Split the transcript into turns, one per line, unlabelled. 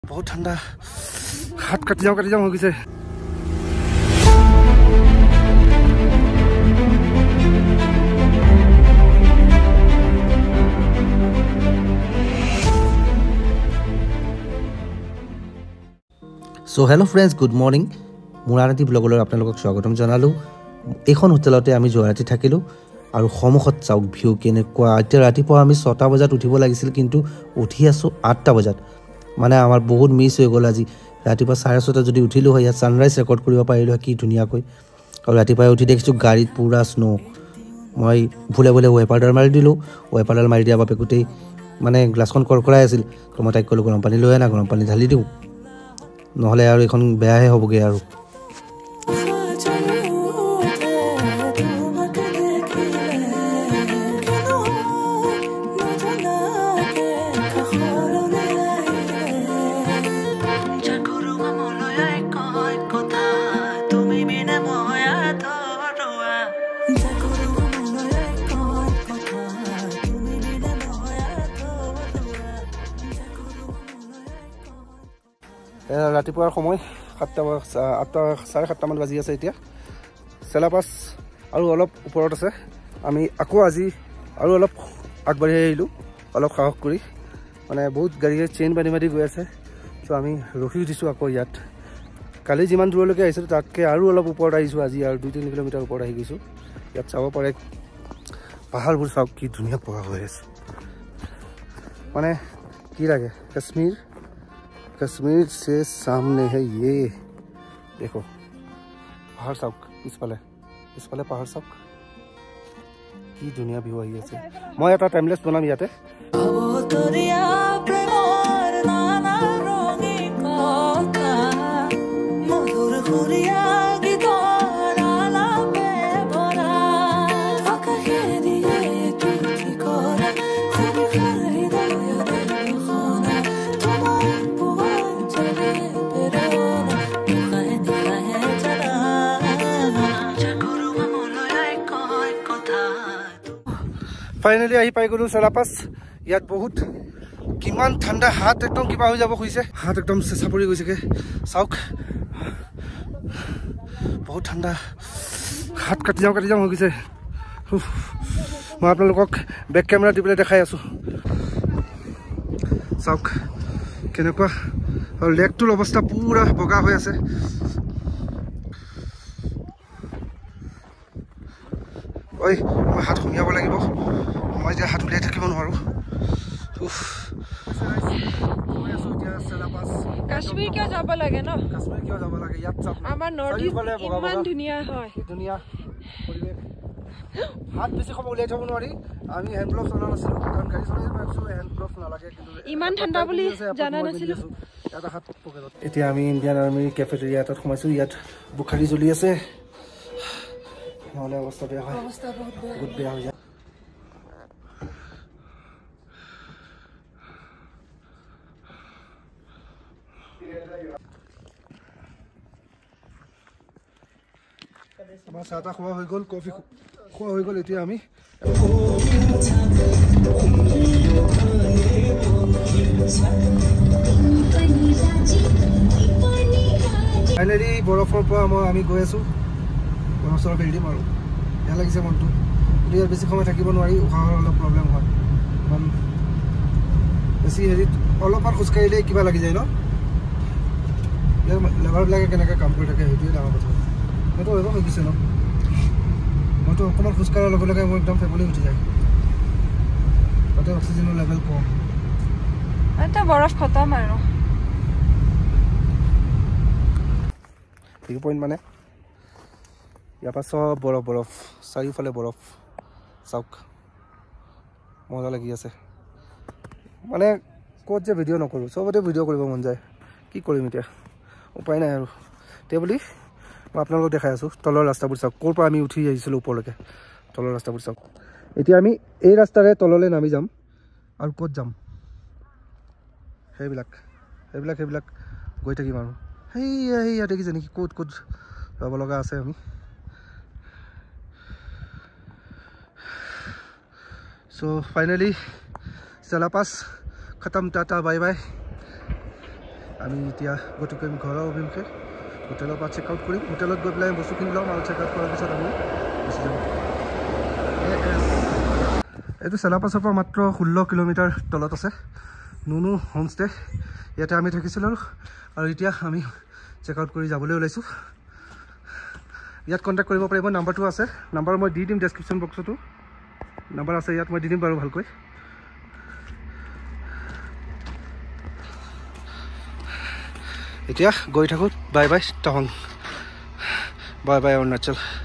बहुत ठंडा हाथ कट जाऊं हो गई से
so hello friends good morning मुरानाती ब्लॉगলৈ আপোনালোকক স্বাগতম জনালো এখন হোটেলতে আমি যোৱাৰাতি থাকিলো আৰু সমুখত চাওক ভিউ কেনেকুৱা এতিয়া ৰাতিপুৱা আমি 6টা বজাত উঠিব লাগিছিল কিন্তু উঠি আছো 8টা বজাত মানে আমাৰ বহুত মিছ হৈ গল আজি ৰাতিপুৱা 6:30 যদি উঠিলো হয় ইয়াত সানৰাইজ ৰেকৰ্ড কৰিব পাৰিলো কি ধুনিয়াকৈ আৰু ৰাতিপুৱা উঠি দেখিছো গাড়ীত পুৰা স্নো মই ভুলে ৱেপাৰডাল মাৰি দিলো ৱেপাৰডাল মাৰি দিয়া বাবে গুটেই মানে গ্লাছখন কৰকৰাই আছিল মই তাইক কলো গৰম পানী লৈ আনা গৰম পানী ঢালি দিও নহলে আৰু এখন বেয়াহে হ'বগে আৰু
ৰাতিপুৱাৰ সময় 7:30 মান বাজি আছে এতিয়া চেলাপাছ আৰু অলপ ওপৰত আছে আমি আকৌ আজি আৰু অলপ আগবাঢ়ি আহিলো অলপ সাহস কৰি মানে বহুত গাড়ীয়ে চেইন বান্ধি গৈ আছে সো আমি ৰখি উঠিছো আকৌ ইয়াত কালি যিমান দূৰলৈকে আহিছিলো তাতকে আৰু অলপ ওপৰত আহিছো আজি আৰু 2-3 কিলোমিটাৰ ওপৰত আহি গৈছো ইয়াত চাব পাৰে পাহাৰবোৰ চাওক কি ধুনীয়া পহা হৈ আছে মানে কি লাগে कश्मीर से सामने है ये देखो पहाड़ साउक इस पाले पहाड़ साउक की दुनिया भी हुई है मैं এটা টাইমলেস বনাম ইয়াতে फाइनली आही पाई गलो চেলাপাছ ইয়াত বহুত কিমান ঠান্ডা হাত একদম কিবা হৈ যাব খুইছে হাত একদম চেঁচা পৰি গৈছে কে চাওক বহুত ঠান্ডা হাত কাটি যাও হৈ গৈছে মই আপোনালোকক বেক কেমেৰা দি পেলাই দেখাই আছো চাওক কেনেকুৱা আৰু লেগটোৰ অৱস্থা পুৰা বগা হৈ আছে ঐ মই হাত ঘুমিয়াব লাগিব মই যে হাত উলিয়াই থাকিব নোৱাৰো
কাশ্মীৰ কিয় যাব লাগে ন
কাশ্মীৰ কিয় যাব লাগে ইয়াত চাওক
আমাৰ নৰ্থ ইষ্ট ইমান ধুনীয়া হয়
ধুনীয়া পৰিৱেশ হাত বেছি সময় উলিয়াই থব নোৱাৰি আমি হেণ্ড গ্লাভছ অনা নাছিলো কাৰণ গাড়ী চলাই ভাবিছো হেণ্ড গ্লাভছ নালাগে কিন্তু
ইমান ঠাণ্ডা বুলি জানা নাছিলো
এটা হাত পকেটত এতিয়া আমি ইণ্ডিয়ান আৰ্মি কেফেটেৰিয়া এটাত সোমাইছো ইয়াত বুখাৰী জ্বলি আছে নহলে অৱস্থা বেয়া হয় বহুত বেয়া হৈ যায় আমাৰ চাহটা খোৱা হৈ গ'ল কফি খোৱা হৈ গ'ল এতিয়া আমি ফাইনেলি বৰফৰ পৰা আমি গৈ আছো বৰফৰ বিল্ডিং আৰু বেয়া লাগিছে মনটো কিন্তু ইয়াত বেছি সময় থাকিব নোৱাৰি উশাহৰ অলপ প্ৰব্লেম হয় ইমান বেছি হেৰিত অলপমান খোজকাঢ়িলে কিবা লাগি যায় ন ইয়াৰ লেবাৰবিলাকে কেনেকৈ কাম কৰি থাকে সেইটোৱে ডাঙৰ কথা সেইটো হৈ গৈছে ন মইতো অকণমান খোজকাঢ়াৰ লগে লগে মোৰ একদম ফেবুলি উঠি যায় তাতে অক্সিজেনৰ লেভেল কম
এটা বৰফ খতম আৰু
ঠিক পইণ্ট মানে ইয়াৰ পৰা চব বৰফ চাৰিওফালে বৰফ চাওক মজা লাগি আছে মানে ক'ত যে ভিডিঅ' নকৰোঁ চবতে ভিডিঅ' কৰিব মন যায় কি কৰিম এতিয়া উপায় নাই আৰু তে বুলি মই আপোনালোকক দেখাই আছোঁ তলৰ ৰাস্তাবোৰ চাওক ক'ৰ পৰা আমি উঠি আহিছিলোঁ ওপৰলৈকে তলৰ ৰাস্তাবোৰ চাওক এতিয়া আমি এই ৰাস্তাৰে তললৈ নামি যাম আৰু ক'ত যাম সেইবিলাক গৈ থাকিম আৰু সেইয়া দেখিছে নেকি ক'ত যাব লগা আছে আমি সো ফাইনেলি চেলাপাছ খতম টাটা বাই বাই আমি এতিয়া গতি কৰিম ঘৰৰ অভিমুখে হোটেলৰ পৰা চেক আউট কৰিম হোটেলত গৈ পেলাই বস্তু কিনি ল'ম আৰু চেক আউট কৰাৰ পিছত আমি গুচি যাম এইটো চেলাপাছৰ পৰা মাত্ৰ 16 কিলোমিটাৰ তলত আছে নুনু হোমষ্টে ইয়াতে আমি থাকিছিলোঁ আৰু এতিয়া আমি চেক আউট কৰি যাবলৈ ওলাইছোঁ ইয়াত কণ্টেক্ট কৰিব পাৰিব নাম্বাৰটো আছে নাম্বাৰ মই দি দিম ডেছক্ৰিপশ্যন বক্সতো নাম্বাৰ আছে ইয়াত মই দি দিম বাৰু ভালকৈ এতিয়া গৈ থাকোঁ বাই বাই টাৱাং বাই বাই অৰুণাচল